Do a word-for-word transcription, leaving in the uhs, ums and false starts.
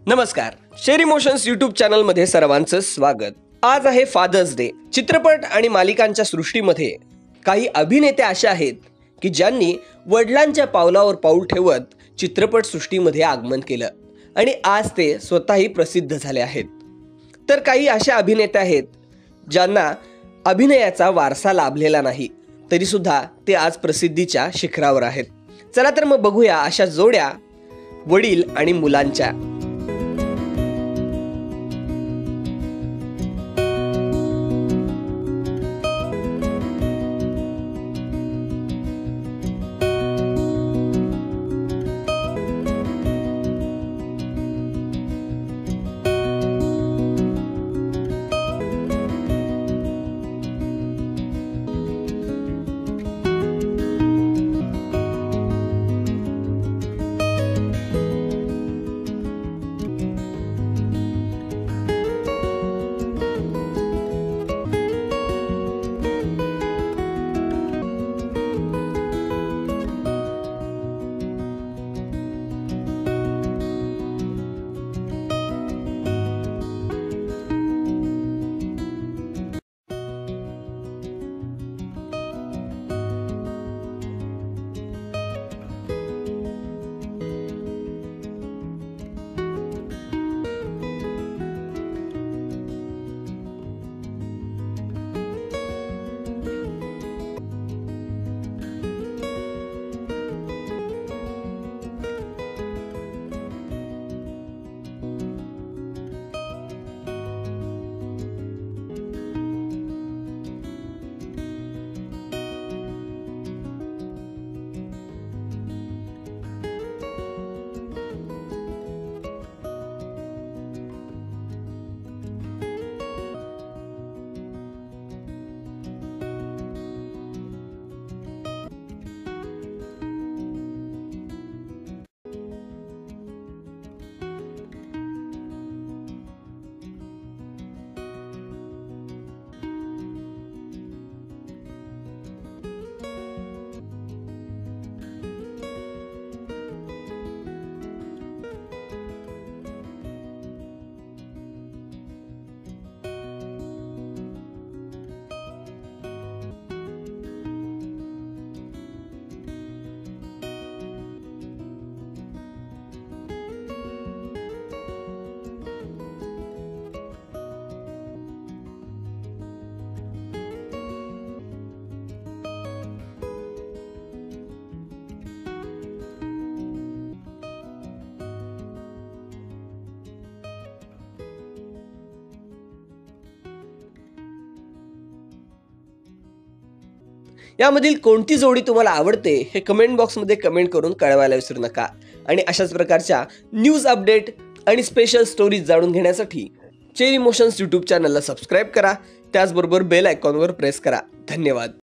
नमस्कार, share emotions YouTube चॅनलमध्ये सर्वांचं स्वागत। आज आहे फादर्स डे। चित्रपट आणि मालिकांच्या सृष्टीमध्ये काही अभिनेते असे आहेत की ज्यांनी वडिलांच्या पावलावर पाऊल ठेवत चित्रपट सृष्टीमध्ये आगमन केलं आणि आज ते स्वतःही प्रसिद्ध झाले आहेत। तर काही असे अभिनेते आहेत ज्यांना अभिनयाचा वारसा लाभलेला नाही, तरी सुद्धा ते आज प्रसिद्धीच्या शिखरावर आहेत। चला तर मग बघूया अशा जोड्या वडील आणि मुलांच्या। यामधील कोणती जोडी तुम्हाला आवडते हे कमेंट बॉक्समध्ये कमेंट करून कळवायला विसरू नका। आणि अशाच प्रकारच्या न्यूज अपडेट आणि स्पेशल स्टोरीज जाणून घेण्यासाठी शेअर इमोशन्स यूट्यूब चॅनलला सबस्क्राइब करा, त्याचबरोबर बेल आयकॉनवर प्रेस करा। धन्यवाद।